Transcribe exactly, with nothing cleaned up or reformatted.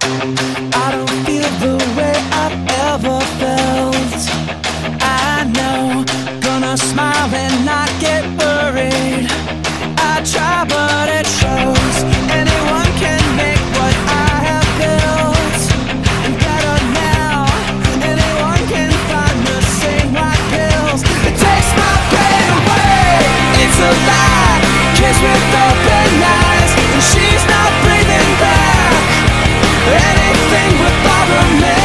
I don't feel the way I've ever felt. I know, gonna smile and not get worried. I try but it shows. Anyone can make what I have built, and better now, anyone can find the same white pills. It takes my pain away, it's a lie. Kiss with open eyes, and she's not breathing back. Anything would bother me.